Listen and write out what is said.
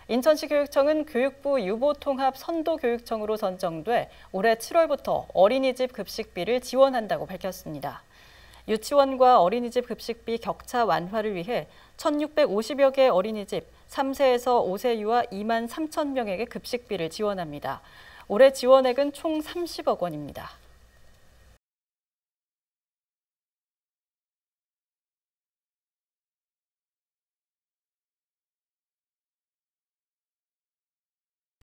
인천시 교육청은 교육부 유보통합 선도교육청으로 선정돼 올해 7월부터 어린이집 급식비를 지원한다고 밝혔습니다. 유치원과 어린이집 급식비 격차 완화를 위해 1,650여 개 어린이집 3세에서 5세 유아 2만 3천 명에게 급식비를 지원합니다. 올해 지원액은 총 30억 원입니다.